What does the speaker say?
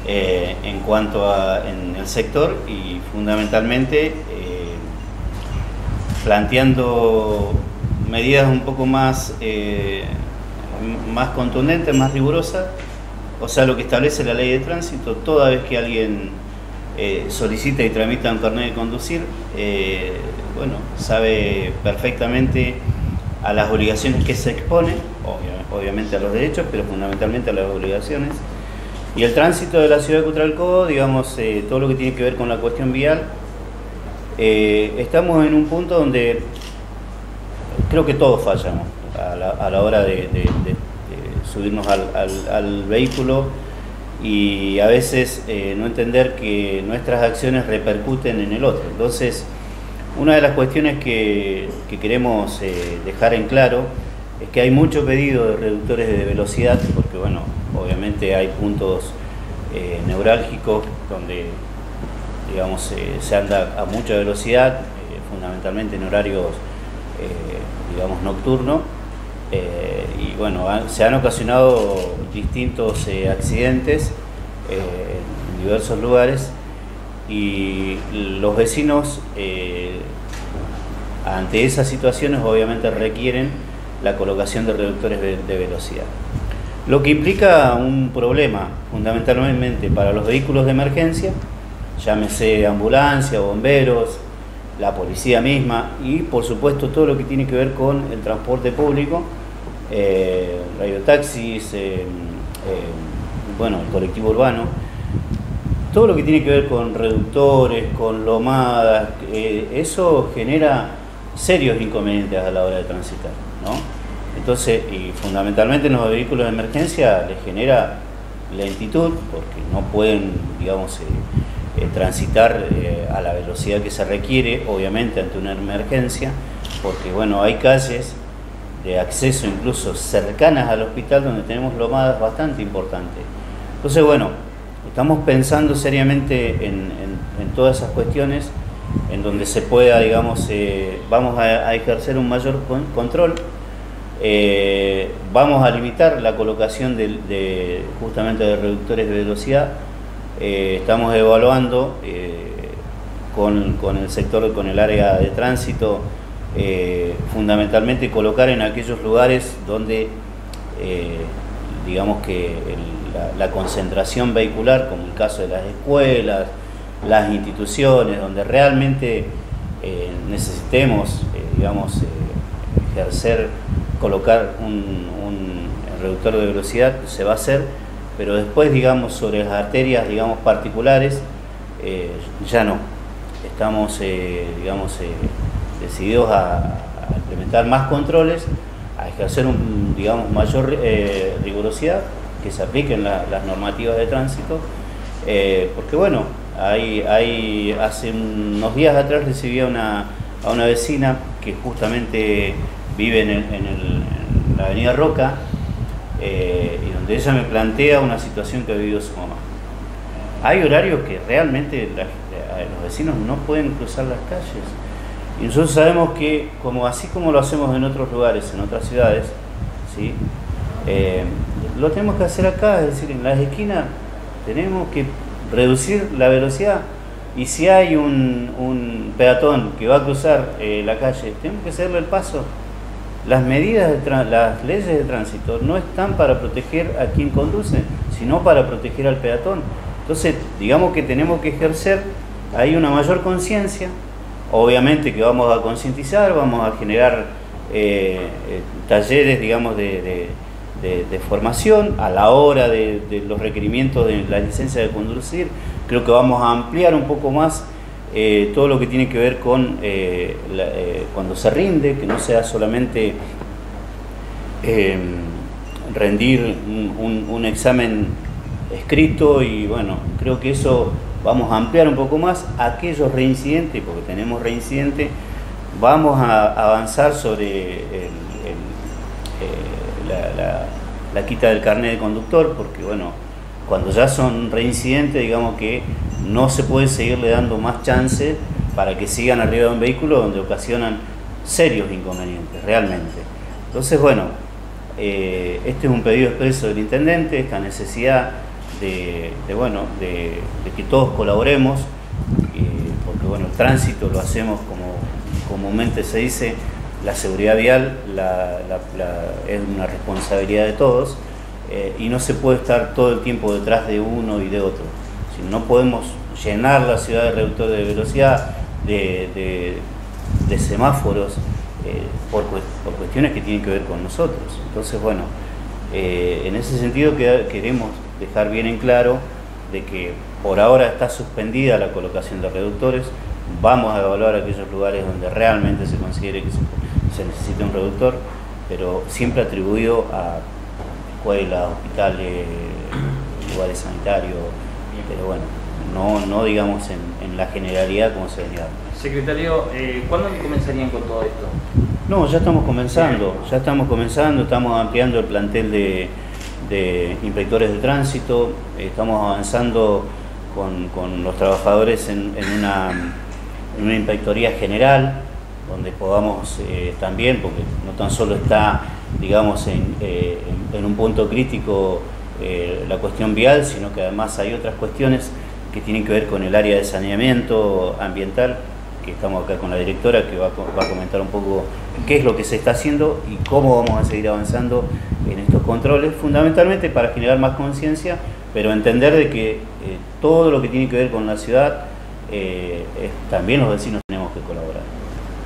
en cuanto a en el sector y fundamentalmente planteando medidas un poco más, más contundentes, más rigurosas, o sea, lo que establece la ley de tránsito. Toda vez que alguien solicita y tramita un carnet de conducir, bueno, sabe perfectamente a las obligaciones que se expone, obviamente a los derechos, pero fundamentalmente a las obligaciones. Y el tránsito de la ciudad de Cutralcó, digamos, todo lo que tiene que ver con la cuestión vial, estamos en un punto donde creo que todos fallamos a la hora de subirnos al vehículo y a veces no entender que nuestras acciones repercuten en el otro. Entonces, una de las cuestiones que queremos dejar en claro es que hay mucho pedido de reductores de velocidad, porque bueno, obviamente hay puntos neurálgicos donde, digamos, se anda a mucha velocidad, fundamentalmente en horarios, digamos, nocturnos, y bueno, se han ocasionado distintos accidentes en diversos lugares, y los vecinos ante esas situaciones obviamente requieren la colocación de reductores de velocidad. Lo que implica un problema fundamentalmente para los vehículos de emergencia, llámese ambulancia, bomberos, la policía misma y por supuesto todo lo que tiene que ver con el transporte público, radiotaxis, bueno, el colectivo urbano, todo lo que tiene que ver con reductores, con lomadas, eso genera serios inconvenientes a la hora de transitar, ¿no? Entonces, y fundamentalmente en los vehículos de emergencia les genera lentitud porque no pueden, digamos, transitar a la velocidad que se requiere, obviamente ante una emergencia, porque bueno, hay calles de acceso incluso cercanas al hospital donde tenemos lomadas bastante importantes. Entonces, bueno, estamos pensando seriamente en todas esas cuestiones en donde se pueda, digamos, vamos a ejercer un mayor control. Vamos a limitar la colocación justamente de reductores de velocidad. Estamos evaluando con el sector, con el área de tránsito, fundamentalmente colocar en aquellos lugares donde digamos que la concentración vehicular, como el caso de las escuelas, las instituciones, donde realmente necesitemos, digamos, colocar un reductor de velocidad, se va a hacer, pero después, digamos, sobre las arterias, digamos, particulares, ya no. Estamos, digamos, decididos a implementar más controles, a ejercer digamos, mayor rigurosidad, que se apliquen las normativas de tránsito, porque bueno, hace unos días atrás recibí a una vecina que justamente vive en la avenida Roca, y donde ella me plantea una situación que ha vivido su mamá. Hay horarios que realmente los vecinos no pueden cruzar las calles, y nosotros sabemos que así como lo hacemos en otros lugares, en otras ciudades, ¿sí? Lo tenemos que hacer acá, es decir, en las esquinas tenemos que reducir la velocidad, y si hay un peatón que va a cruzar la calle, tenemos que cederle el paso. Las las leyes de tránsito no están para proteger a quien conduce, sino para proteger al peatón. Entonces, digamos que tenemos que ejercer ahí una mayor conciencia. Obviamente que vamos a concientizar, vamos a generar talleres, digamos, de formación a la hora de los requerimientos de la licencia de conducir. Creo que vamos a ampliar un poco más todo lo que tiene que ver con cuando se rinde, que no sea solamente rendir un examen escrito, y bueno, creo que eso vamos a ampliar un poco más aquellos reincidentes, porque tenemos reincidentes. Vamos a avanzar sobre la quita del carnet de conductor, porque bueno, cuando ya son reincidentes, digamos que no se puede seguirle dando más chance para que sigan arriba de un vehículo donde ocasionan serios inconvenientes, realmente. Entonces, bueno, este es un pedido expreso del intendente, esta necesidad de que todos colaboremos, porque bueno, el tránsito lo hacemos como comúnmente se dice, la seguridad vial es una responsabilidad de todos, y no se puede estar todo el tiempo detrás de uno y de otro. Si no podemos llenar la ciudad de reductores de velocidad, de semáforos, por cuestiones que tienen que ver con nosotros. Entonces, bueno, en ese sentido queremos dejar bien en claro de que por ahora está suspendida la colocación de reductores. Vamos a evaluar aquellos lugares donde realmente se considere que se necesita un reductor, pero siempre atribuido a escuelas, hospitales, lugares sanitarios, pero bueno, no digamos en la generalidad como se venía dando. Secretario, ¿cuándo comenzarían con todo esto? No, ya estamos comenzando, estamos ampliando el plantel de inspectores de tránsito, estamos avanzando con los trabajadores en una inspectoría general, donde podamos también, porque no tan solo está, digamos, en un punto crítico la cuestión vial, sino que además hay otras cuestiones que tienen que ver con el área de saneamiento ambiental, que estamos acá con la directora, que va a comentar un poco qué es lo que se está haciendo y cómo vamos a seguir avanzando en estos controles, fundamentalmente para generar más conciencia, pero entender de que todo lo que tiene que ver con la ciudad, también los vecinos tenemos que colaborar.